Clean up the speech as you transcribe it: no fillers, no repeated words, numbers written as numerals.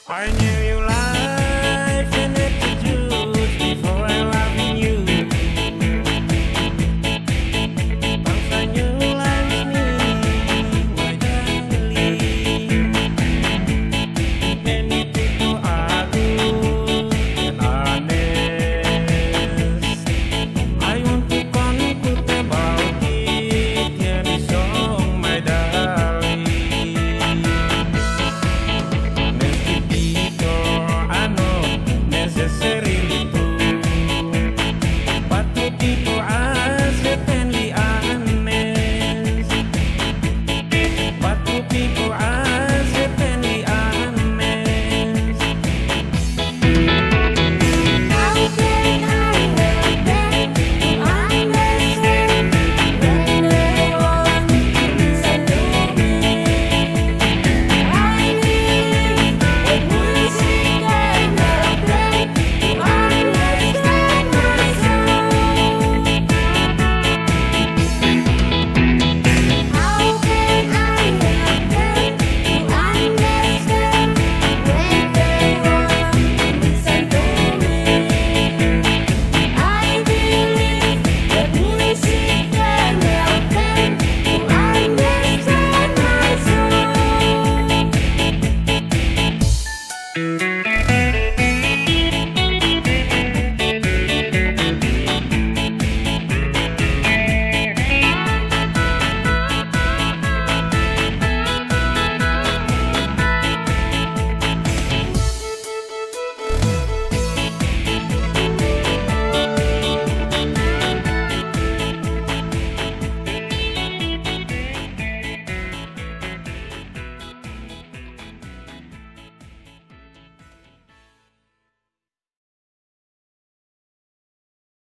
I knew you life and attitudes before I loved you. Bangsa New Life me, my darling. Dan itu aku dan honest. I want to conclude about it, yeah, this song, my darling. Necessity I know necessarily true, but to people are certainly honest. But to people are certainly honest. How can I help them to understand when they want to listen to me? I believe that music can help them to understand my soul. How can I help them to understand when they want to listen to me? I believe that music can help them to understand my soul.